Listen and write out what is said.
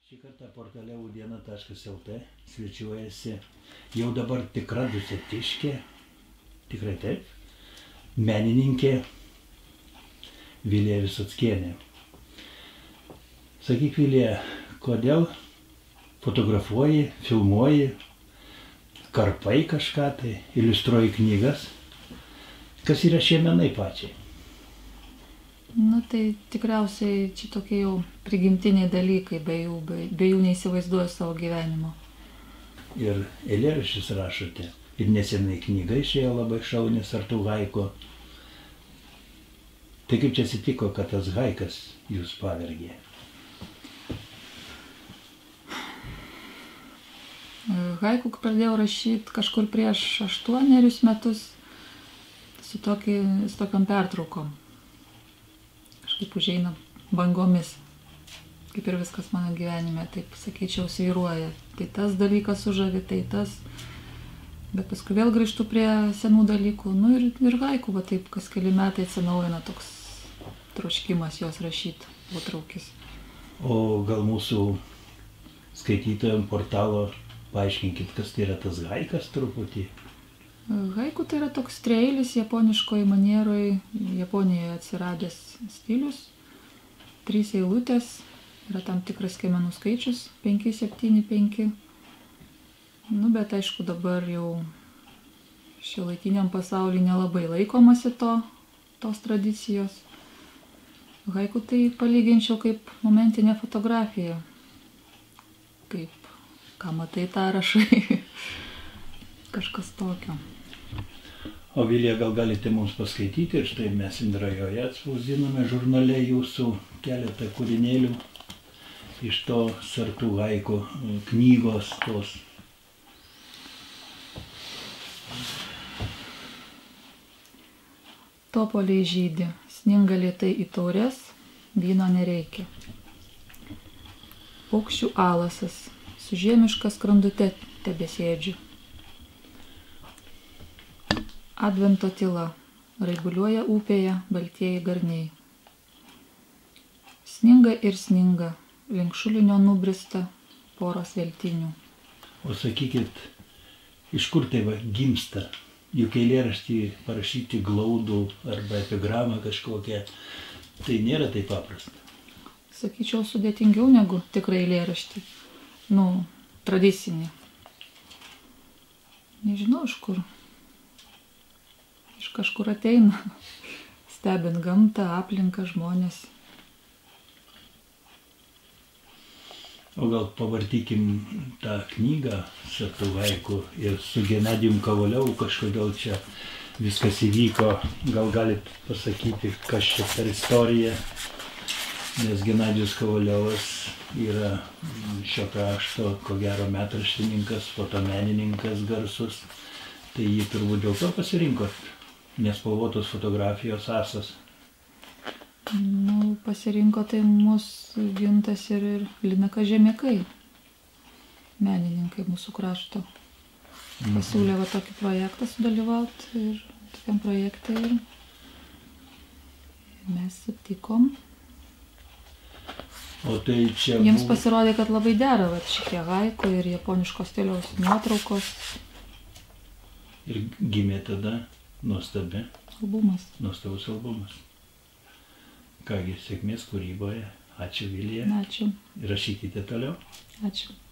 Šį kartą portale udiena.lt svečiuojasi jau dabar tikra dusetiškė, tikrai taip, menininkė Vilija Visockienė. Sakyk, Vilija, kodėl fotografuoji, filmuoji, karpai kažką tai, iliustruoji knygas? Kas yra šie menai pačiai? Nu, tai tikriausiai čia tokie jau prigimtiniai dalykai, be jų neįsivaizduoju savo gyvenimo. Ir eilėraščius rašote. Ir nesenai knyga išėjo labai šaunės Sartų Haiko. Tai kaip čia atsitiko, kad tas haikas jūs pavergė? Haiku pradėjau rašyti kažkur prieš 8 metus su tokiom pertraukom. Kaip užeina bangomis, kaip ir viskas mano gyvenime, taip sakyčiau, svyruoja. Tai tas dalykas sužavi, tai tas, bet paskui vėl grįžtu prie senų dalykų. Nu ir haiku, va taip, kas keli metai atsinaujina toks troškimas jos rašyti, potraukis. O gal mūsų skaitytojams portalo paaiškinkit, kas tai yra tas haikas truputį? Haiku tai yra toks trieilis japoniškoj manieroj, Japonijoje atsiradęs stilius, 3 eilutės, yra tam tikras skiemenų skaičius, 5, 7, 5. Nu, bet aišku, dabar jau šiuolaikiniam pasauly nelabai laikomasi tos tradicijos. Haiku tai palyginčiau kaip momentinė fotografija. Kaip, ką matai, tą rašai. Kažkas tokio. O Vilija, gal galite mums paskaityti, ir štai mes Indrajoje atspausdinome žurnale jūsų keletą kūrinėlių iš to Sartų Haiko knygos tos. Topoliai žydi, sninga lėtai į taures, vyno nereikia. Paukščių alasas, su žiemiška skrandute tebesėdžiu. Advento tyla, raibuliuoja upėje baltieji garniai. Sninga ir sninga, link šulinio nubrista poros veltinių. O sakykit, iš kur tai gimsta? Juk eilėraštį parašyti glaudų arba epigramą kažkokią, tai nėra taip paprasta. Sakyčiau, sudėtingiau negu tikrai eilėraštį. Nu, tradicinį. Nežinau, iš kur. Iš kažkur ateina, stebint gamtą, aplinką, žmonės. O gal pavartykim tą knygą Sartų Haiko ir su Genadijum Kovaliovu kažkodėl čia viskas įvyko. Gal galit pasakyti, kas čia per istorija, nes Genadijus Kovaliovas yra šio krašto, ko gero, metraštininkas, fotomenininkas garsus. Tai jį turbūt dėl to pasirinkot? Nespalvotos fotografijos asas. Nu, pasirinko tai mūsų Gintas ir Linaka Žemėkai, menininkai mūsų krašto. Pasiūlė va tokį projektą sudalyvauti ir tokiam projekte ir mes sutikom. O tai čia jiems pasirodė, kad labai dera va šitie haiku ir japoniškos stiliaus nuotraukos. Ir gimė tada nuostabi albumas. Nuostabus albumas. Kągi, sėkmės kūryboje. Ačiū, Vilija. Ačiū. Rašykite toliau. Ačiū.